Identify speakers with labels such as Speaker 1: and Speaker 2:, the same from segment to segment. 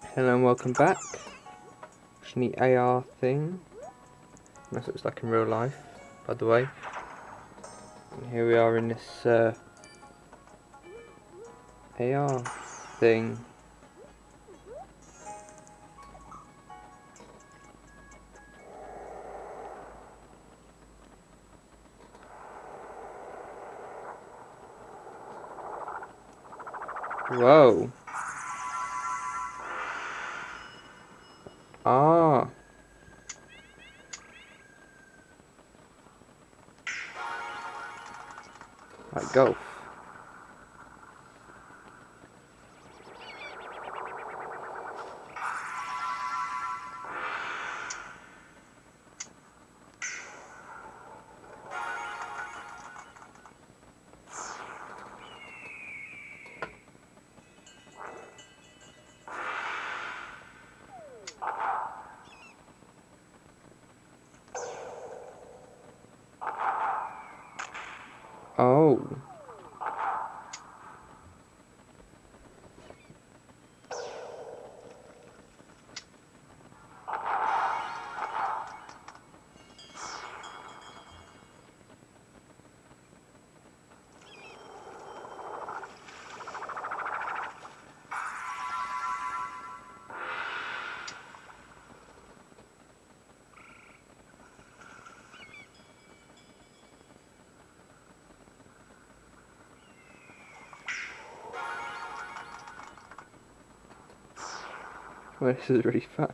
Speaker 1: Hello and welcome back. Watching the AR thing. That's what it's like in real life, by the way. And here we are in this AR thing. Whoa. Ah. Like golf. Oh. Well, this is really fun.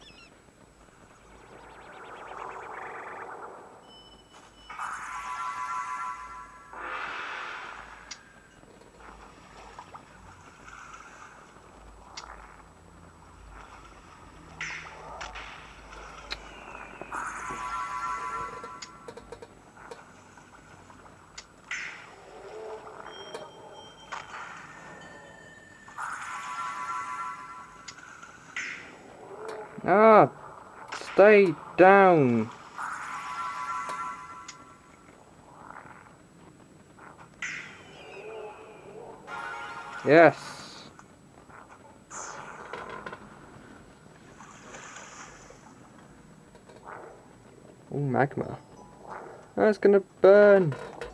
Speaker 1: Ah, stay down. Yes. Oh, magma. Oh, it's gonna burn.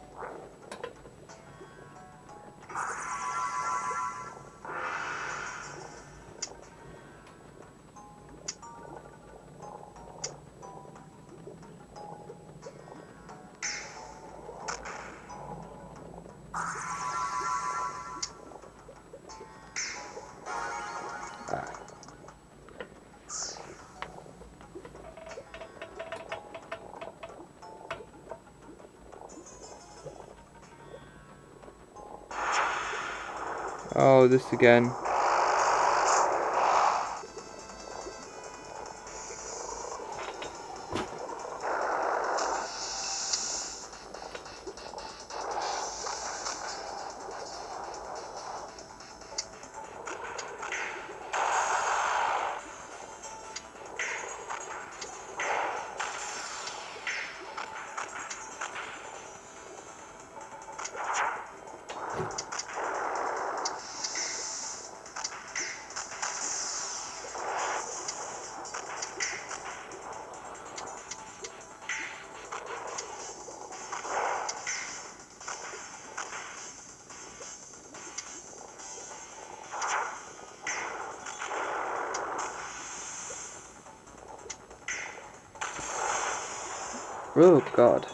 Speaker 1: Ah. Oh, this again. Oh, God.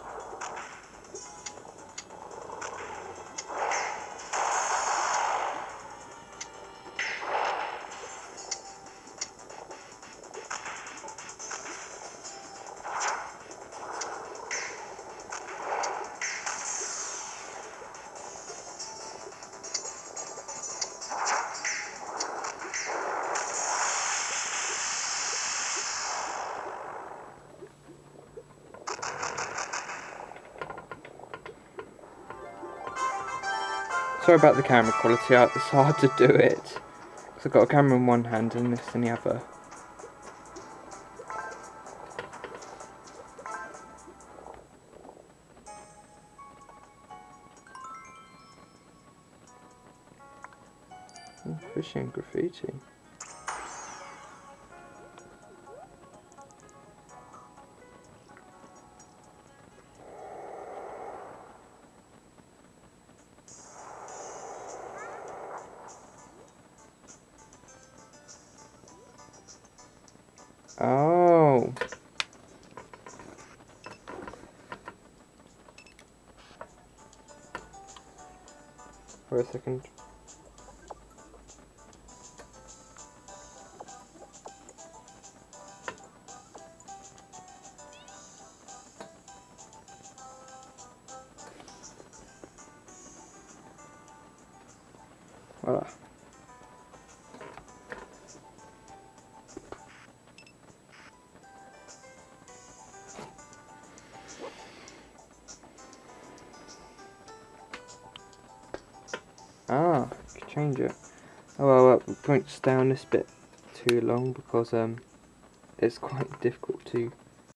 Speaker 1: Sorry about the camera quality, it's hard to do it. Because I've got a camera in one hand and this in the other. Oh, fishing graffiti. Oh. For a second. Voila. Ah, I can change it. Oh well, we won't stay on this bit too long because it's quite difficult to